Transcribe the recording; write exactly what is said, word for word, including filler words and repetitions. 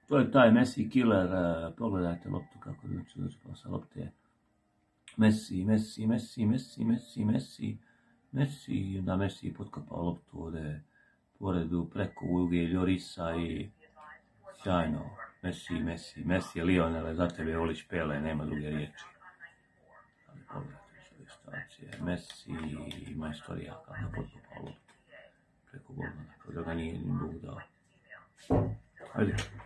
To je taj Messi killer, pogledajte loptu kako doći doći sa lopte. Messi, Messi, Messi, Messi, Messi, Messi, Messi, i onda Messi potkopao loptu ovdje poredu preko Uge Ljorisa i sjajno. Messi, Messi, Messi je Lionel, za tebe voliš Pele, nema druge riječi. Ali pogledajte što je situacija. Messi ima istorija kako je potkopao loptu preko golmana, kako da ga nije ni Bog dao. Ajde.